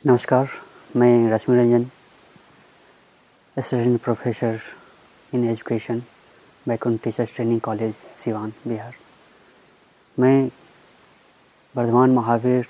नमस्कार, मैं Rashmi Ranjan, assistant professor in education, Baikunth teachers training college, Siwan, Bihar. मैं वर्धमान महावीर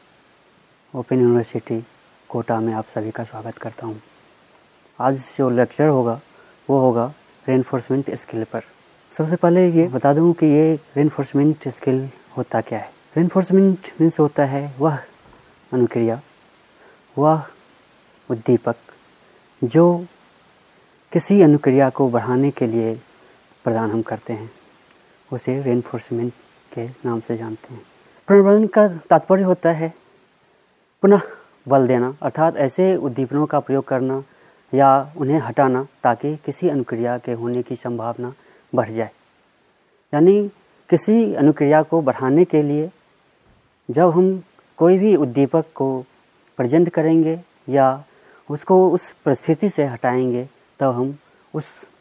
ओपन यूनिवर्सिटी कोटा में आप सभी का स्वागत करता हूं। आज जो लेक्चर होगा वो होगा रेनफोर्समेंट स्किल पर। सबसे पहले ये बता दूं कि ये रेनफोर्समेंट स्किल होता क्या है। रेनफोर्समेंट मीन्स होता है वह अनुक्रिया, वह उद्दीपक जो किसी अनुक्रिया को बढ़ाने के लिए प्रदान हम करते हैं, उसे रेनफोर्समेंट के नाम से जानते हैं। पुनर्बलन का तात्पर्य होता है पुनः बल देना, अर्थात ऐसे उद्दीपनों का प्रयोग करना या उन्हें हटाना ताकि किसी अनुक्रिया के होने की संभावना बढ़ जाए। यानी किसी अनुक्रिया को बढ़ाने के लिए जब हम कोई भी उद्दीपक को प्रेजेंट करेंगे या उसको उस परिस्थिति से हटाएंगे, तब हम उस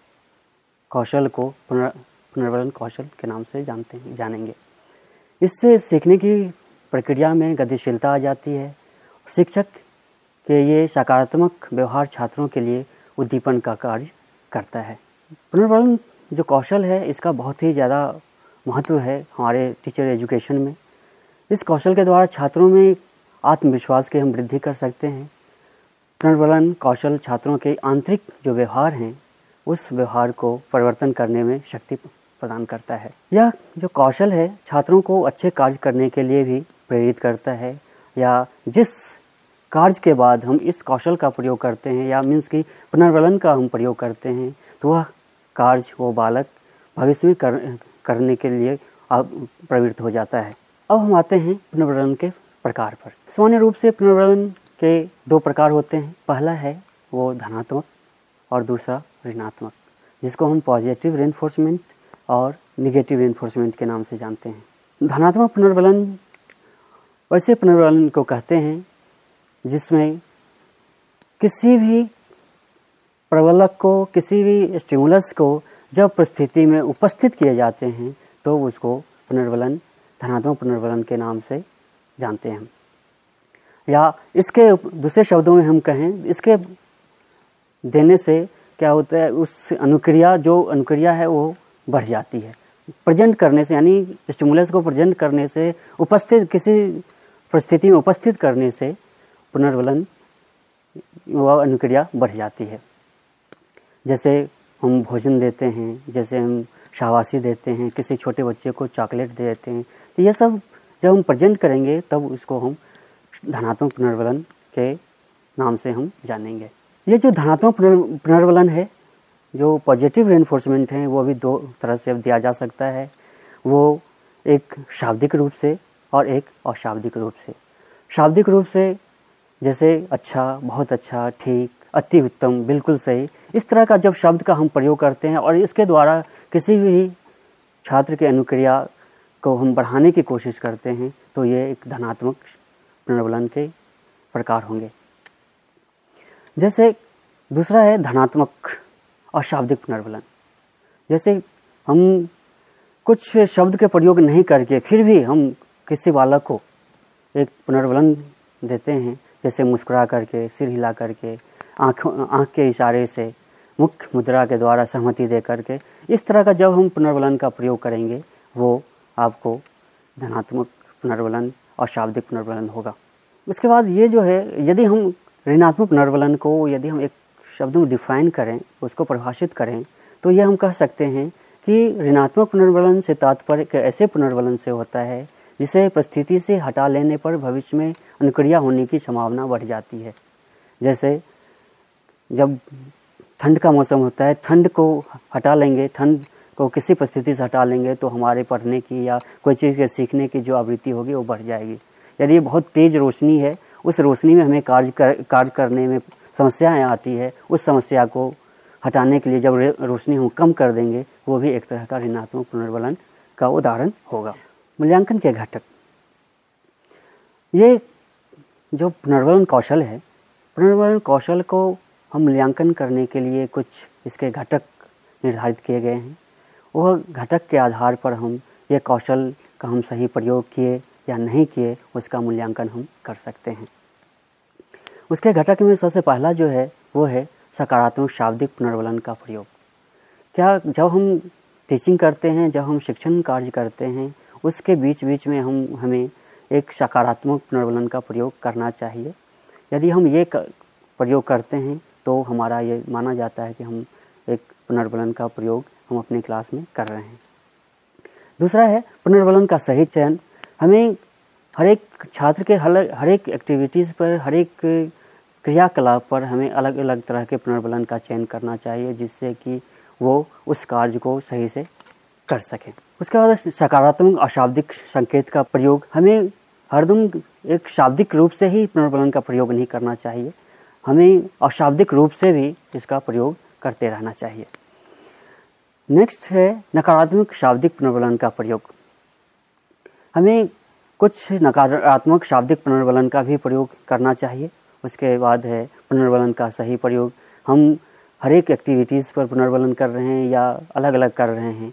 कौशल को पुनर्बलन कौशल के नाम से जानेंगे। इससे सीखने की प्रक्रिया में गतिशीलता आ जाती है। शिक्षक के ये सकारात्मक व्यवहार छात्रों के लिए उद्दीपन का कार्य करता है। पुनर्बलन जो कौशल है, इसका बहुत ही ज़्यादा महत्व है हमारे टीचर एजुकेशन में। इस कौशल के द्वारा छात्रों में आत्मविश्वास की हम वृद्धि कर सकते हैं। पुनर्बलन कौशल छात्रों के आंतरिक जो व्यवहार हैं, उस व्यवहार को परिवर्तन करने में शक्ति प्रदान करता है। यह जो कौशल है छात्रों को अच्छे कार्य करने के लिए भी प्रेरित करता है, या जिस कार्य के बाद हम इस कौशल का प्रयोग करते हैं या मीन्स कि पुनर्बलन का हम प्रयोग करते हैं, तो वह कार्य वो बालक भविष्य में करने के लिए प्रवृत्त हो जाता है। अब हम आते हैं पुनर्बलन के प्रकार पर। सामान्य रूप से पुनर्बलन के दो प्रकार होते हैं। पहला है वो धनात्मक और दूसरा ऋणात्मक, जिसको हम पॉजिटिव रेनफोर्समेंट और निगेटिव रेनफोर्समेंट के नाम से जानते हैं। धनात्मक पुनर्बलन वैसे पुनर्बलन को कहते हैं जिसमें किसी भी प्रबलक को, किसी भी स्टिमुलस को जब परिस्थिति में उपस्थित किए जाते हैं तो उसको पुनर्बलन, धनात्मक पुनर्बलन के नाम से जानते हैं। या इसके दूसरे शब्दों में हम कहें, इसके देने से क्या होता है, उस अनुक्रिया, जो अनुक्रिया है वो बढ़ जाती है। प्रेजेंट करने से, यानी स्टिमुलस को प्रेजेंट करने से, उपस्थित किसी परिस्थिति में उपस्थित करने से पुनर्बलन, वह अनुक्रिया बढ़ जाती है। जैसे हम भोजन देते हैं, जैसे हम शाबाशी देते हैं, किसी छोटे बच्चे को चॉकलेट देते हैं, तो ये सब जब हम प्रेजेंट करेंगे तब उसको हम धनात्मक पुनर्बलन के नाम से हम जानेंगे। ये जो धनात्मक पुनर्बलन है, जो पॉजिटिव रेनफोर्समेंट है, वो भी दो तरह से दिया जा सकता है। वो एक शाब्दिक रूप से और एक अशाब्दिक रूप से। शाब्दिक रूप से जैसे अच्छा, बहुत अच्छा, ठीक, अति उत्तम, बिल्कुल सही, इस तरह का जब शब्द का हम प्रयोग करते हैं और इसके द्वारा किसी भी छात्र की अनुक्रिया को हम बढ़ाने की कोशिश करते हैं, तो ये एक धनात्मक पुनर्बलन के प्रकार होंगे। जैसे दूसरा है धनात्मक अशाब्दिक पुनर्बलन। जैसे हम कुछ शब्द के प्रयोग नहीं करके फिर भी हम किसी बालक को एक पुनर्बलन देते हैं, जैसे मुस्कुरा करके, सिर हिला करके, आँख के इशारे से, मुख्य मुद्रा के द्वारा सहमति दे करके, इस तरह का जब हम पुनर्बलन का प्रयोग करेंगे, वो आपको धनात्मक पुनर्बलन और शाब्दिक पुनर्बलन होगा। उसके बाद ये जो है, यदि हम ऋणात्मक पुनर्बलन को यदि हम एक शब्द में डिफाइन करें, उसको परिभाषित करें, तो ये हम कह सकते हैं कि ऋणात्मक पुनर्बलन से तात्पर्य ऐसे पुनर्बलन से होता है जिसे परिस्थिति से हटा लेने पर भविष्य में अनुक्रिया होने की संभावना बढ़ जाती है। जैसे जब ठंड का मौसम होता है, ठंड को हटा लेंगे, ठंड को किसी परिस्थिति से हटा लेंगे तो हमारे पढ़ने की या कोई चीज़ के सीखने की जो आवृत्ति होगी वो बढ़ जाएगी। यदि बहुत तेज़ रोशनी है, उस रोशनी में हमें कार्य करने में समस्याएं आती है, उस समस्या को हटाने के लिए जब रोशनी हम कम कर देंगे, वो भी एक तरह का ऋणात्मक पुनर्बलन का उदाहरण होगा। मूल्यांकन के घटक, ये जो पुनर्बलन कौशल है, पुनर्बलन कौशल को हम मूल्यांकन करने के लिए कुछ इसके घटक निर्धारित किए गए हैं। वह घटक के आधार पर हम ये कौशल का हम सही प्रयोग किए या नहीं किए, उसका मूल्यांकन हम कर सकते हैं। उसके घटक में सबसे पहला जो है वो है सकारात्मक शाब्दिक पुनर्वलन का प्रयोग। क्या जब हम टीचिंग करते हैं, जब हम शिक्षण कार्य करते हैं, उसके बीच बीच में हमें एक सकारात्मक पुनर्वलन का प्रयोग करना चाहिए। यदि हम ये प्रयोग करते हैं तो हमारा ये माना जाता है कि हम एक पुनर्वलन का प्रयोग हम अपनी क्लास में कर रहे हैं। दूसरा है पुनर्वलन का सही चयन। हमें हर एक छात्र के हर एक एक्टिविटीज़ पर, हर एक क्रियाकलाप पर हमें अलग अलग तरह के पुनर्वलन का चयन करना चाहिए, जिससे कि वो उस कार्य को सही से कर सकें। उसके बाद सकारात्मक अशाब्दिक संकेत का प्रयोग। हमें हरदम एक शाब्दिक रूप से ही पुनर्वलन का प्रयोग नहीं करना चाहिए, हमें अशाब्दिक रूप से भी इसका प्रयोग करते रहना चाहिए। नेक्स्ट है नकारात्मक शाब्दिक पुनर्वलन का प्रयोग। हमें कुछ नकारात्मक शाब्दिक पुनर्वलन का भी प्रयोग करना चाहिए। उसके बाद है पुनर्वलन का सही प्रयोग। हम हर एक एक्टिविटीज़ पर पुनर्वलन कर रहे हैं या अलग अलग कर रहे हैं,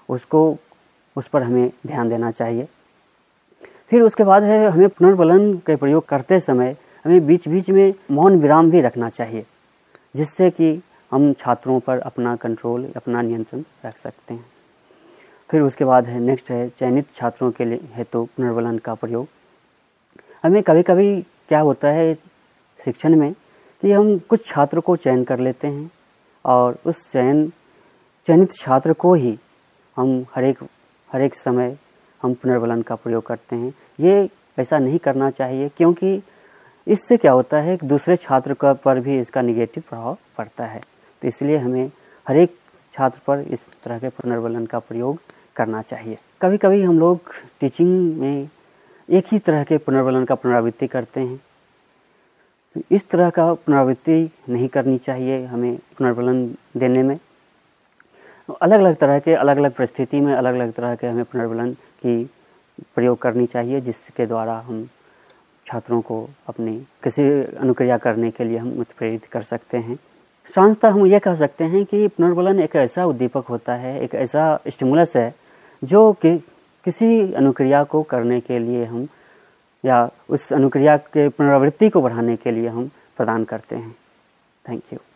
उस पर हमें ध्यान देना चाहिए। फिर उसके बाद है हमें पुनर्वलन के प्रयोग करते समय हमें बीच बीच में मौन विराम भी रखना चाहिए, जिससे कि हम छात्रों पर अपना कंट्रोल, अपना नियंत्रण रख सकते हैं। फिर उसके बाद है नेक्स्ट है चयनित छात्रों के लिए हेतु पुनर्वलन का प्रयोग। हमें कभी कभी क्या होता है शिक्षण में कि हम कुछ छात्र को चयन कर लेते हैं और उस चयनित छात्र को ही हम हर एक समय हम पुनर्वलन का प्रयोग करते हैं। ये ऐसा नहीं करना चाहिए, क्योंकि इससे क्या होता है कि दूसरे छात्र पर भी इसका निगेटिव प्रभाव पड़ता है। तो इसलिए हमें हर एक छात्र पर इस तरह के पुनर्वलन का प्रयोग करना चाहिए। कभी कभी हम लोग टीचिंग में एक ही तरह के पुनर्वलन का पुनरावृत्ति करते हैं, तो इस तरह का पुनरावृत्ति नहीं करनी चाहिए। हमें पुनर्वलन देने में अलग अलग तरह के, अलग अलग परिस्थिति में अलग अलग तरह के हमें पुनर्वलन की प्रयोग करनी चाहिए, जिसके द्वारा हम छात्रों को अपनी किसी अनुक्रिया करने के लिए हम उत्प्रेरित कर सकते हैं। सारांशतः हम ये कह सकते हैं कि पुनर्वलन एक ऐसा उद्दीपक होता है, एक ऐसा स्टिमुलस है जो कि किसी अनुक्रिया को करने के लिए हम या उस अनुक्रिया के पुनरावृत्ति को बढ़ाने के लिए हम प्रदान करते हैं। Thank you.